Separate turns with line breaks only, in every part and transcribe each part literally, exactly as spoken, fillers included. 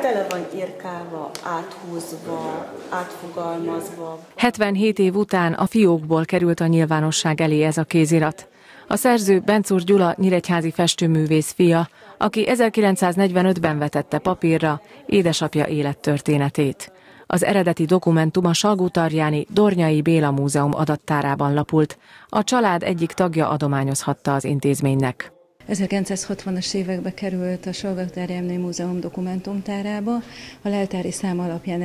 tele van irkálva, áthúzva, átfogalmazva.
hetvenhét év után a fiókból került a nyilvánosság elé ez a kézirat. A szerző Bencúr Gyula nyíregyházi festőművész fia, aki ezerkilencszáznegyvenötben vetette papírra édesapja élettörténetét. Az eredeti dokumentum a Salgótarjáni Dornyai Béla Múzeum adattárában lapult. A család egyik tagja adományozhatta az intézménynek.
ezerkilencszázhatvanas évekbe került a Salgótarjáni Múzeum dokumentumtárába, a leltári szám alapján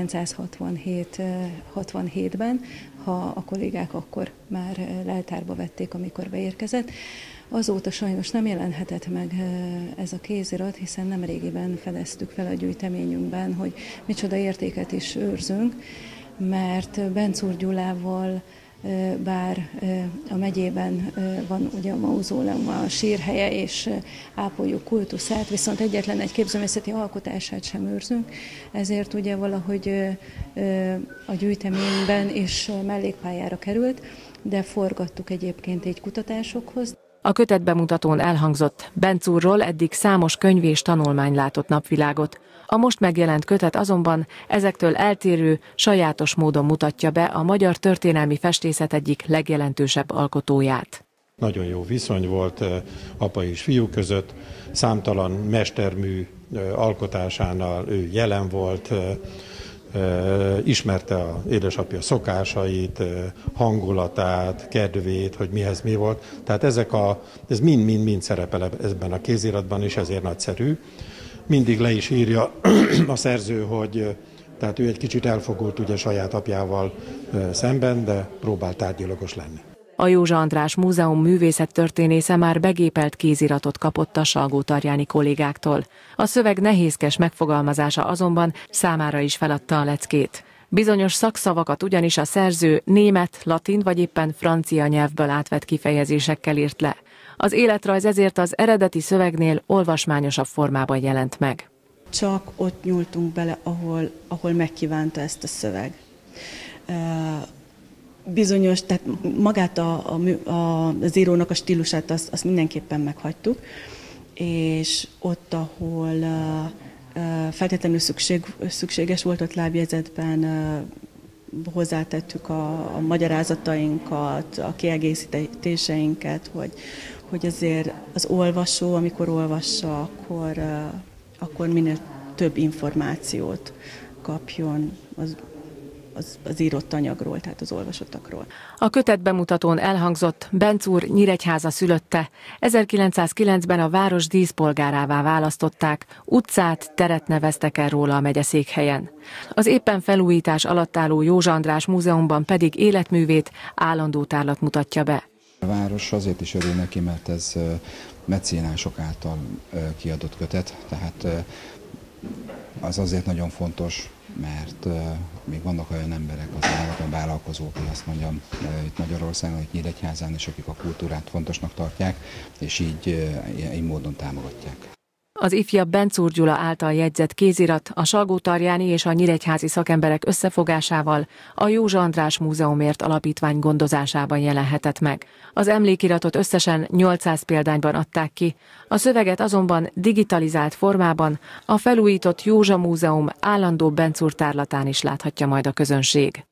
ezerkilencszázhatvanhétben, ha a kollégák akkor már leltárba vették, amikor beérkezett. Azóta sajnos nem jelenhetett meg ez a kézirat, hiszen nemrégiben fedeztük fel a gyűjteményünkben, hogy micsoda értéket is őrzünk, mert Bencúr Gyulával, bár a megyében van ugye a mauzóleum, a sírhelye, és ápoljuk kultuszát, viszont egyetlen egy képzőművészeti alkotását sem őrzünk, ezért ugye valahogy a gyűjteményben is mellékpályára került, de forgattuk egyébként így kutatásokhoz.
A kötetbemutatón elhangzott, Bencúrról eddig számos könyv és tanulmány látott napvilágot. A most megjelent kötet azonban ezektől eltérő, sajátos módon mutatja be a magyar történelmi festészet egyik legjelentősebb alkotóját.
Nagyon jó viszony volt apa és fiú között, számtalan mestermű alkotásánál ő jelen volt, ismerte az édesapja szokásait, hangulatát, kedvét, hogy mihez mi volt. Tehát ezek a, ez mind-mind-mind szerepel ebben a kéziratban, és ezért nagyszerű. Mindig le is írja a szerző, hogy tehát ő egy kicsit elfogult ugye saját apjával szemben, de próbál tárgyilagos lenni.
A Józsa András Múzeum művészettörténésze már begépelt kéziratot kapott a salgótarjáni kollégáktól. A szöveg nehézkes megfogalmazása azonban számára is feladta a leckét. Bizonyos szakszavakat ugyanis a szerző német, latin vagy éppen francia nyelvből átvett kifejezésekkel írt le. Az életrajz ezért az eredeti szövegnél olvasmányosabb formában jelent meg.
Csak ott nyúltunk bele, ahol, ahol megkívánta ezt a szöveg. Bizonyos, tehát magát a, a, a, az írónak a stílusát azt, azt mindenképpen meghagytuk, és ott, ahol uh, uh, feltétlenül szükség, szükséges volt, ott lábjegyzetben uh, hozzátettük a, a magyarázatainkat, a kiegészítéseinket, hogy, hogy azért az olvasó, amikor olvassa, akkor, uh, akkor minél több információt kapjon az Az, az írott anyagról, tehát az olvasottakról.
A kötetbemutatón elhangzott, Bencúr Nyíregyháza szülötte. ezerkilencszázkilencben a város díszpolgárává választották, utcát, teret neveztek el róla a megyeszékhelyen. Az éppen felújítás alatt álló Józsa András Múzeumban pedig életművét állandó tárlat mutatja be.
A város azért is örül neki, mert ez mecénások által kiadott kötet, tehát az azért nagyon fontos, mert uh, még vannak olyan emberek, az állatban vállalkozók, hogy azt mondjam, uh, itt Magyarországon, itt Nyíregyházán is, akik a kultúrát fontosnak tartják, és így, uh, így módon támogatják.
Az ifjabb Bencúr Gyula által jegyzett kézirat a salgótarjáni és a nyíregyházi szakemberek összefogásával a Józsa András Múzeumért Alapítvány gondozásában jelenhetett meg. Az emlékiratot összesen nyolcszáz példányban adták ki, a szöveget azonban digitalizált formában a felújított Józsa Múzeum állandó Bencúr tárlatán is láthatja majd a közönség.